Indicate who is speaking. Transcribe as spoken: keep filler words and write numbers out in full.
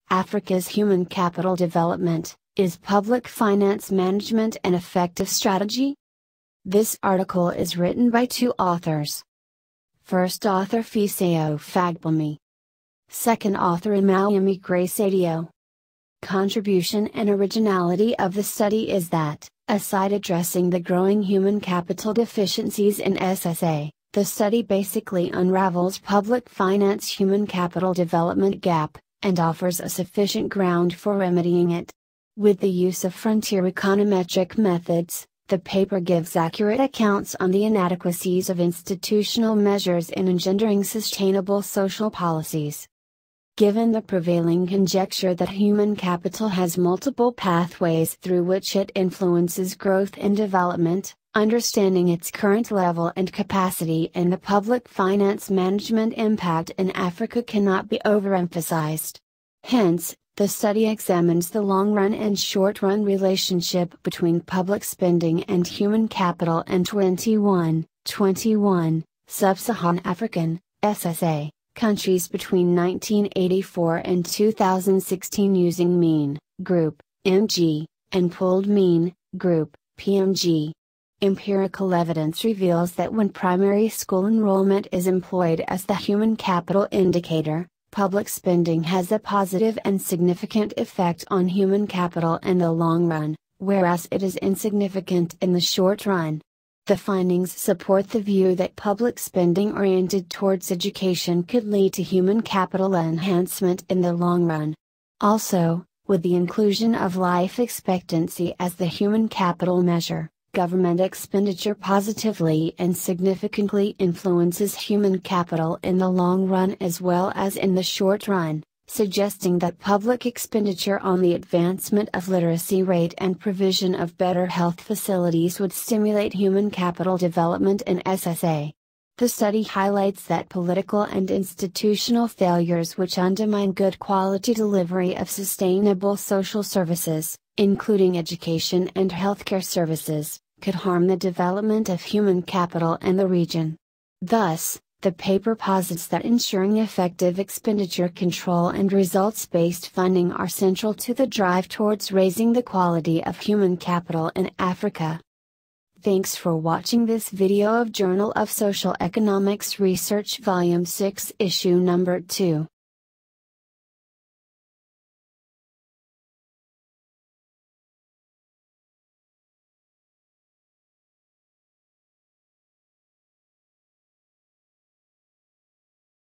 Speaker 1: Africa's Human Capital Development, is Public Finance Management an Effective Strategy? This article is written by two authors. First author Fisayo Fagbemi. Second author Imauyemi Grace Adio. Contribution and originality of the study is that, aside addressing the growing human capital deficiencies in S S A, the study basically unravels public finance human capital development gap, and offers a sufficient ground for remedying it. With the use of frontier econometric methods, the paper gives accurate accounts on the inadequacies of institutional measures in engendering sustainable social policies. Given the prevailing conjecture that human capital has multiple pathways through which it influences growth and development, understanding its current level and capacity and the public finance management impact in Africa cannot be overemphasized. Hence, the study examines the long-run and short-run relationship between public spending and human capital in twenty-one, twenty-one, Sub-Saharan African, S S A, countries between nineteen eighty-four and two thousand sixteen using mean, group, M G, and pooled mean, group, P M G. Empirical evidence reveals that when primary school enrollment is employed as the human capital indicator, public spending has a positive and significant effect on human capital in the long run, whereas it is insignificant in the short run. The findings support the view that public spending oriented towards education could lead to human capital enhancement in the long run. Also, with the inclusion of life expectancy as the human capital measure, government expenditure positively and significantly influences human capital in the long run as well as in the short run, suggesting that public expenditure on the advancement of literacy rate and provision of better health facilities would stimulate human capital development in S S A. The study highlights that political and institutional failures which undermine good quality delivery of sustainable social services, including education and healthcare services, could harm the development of human capital in the region. Thus, the paper posits that ensuring effective expenditure control and results-based funding are central to the drive towards raising the quality of human capital in Africa. Thanks for watching this video of Journal of Social Economics Research Volume six Issue Number two.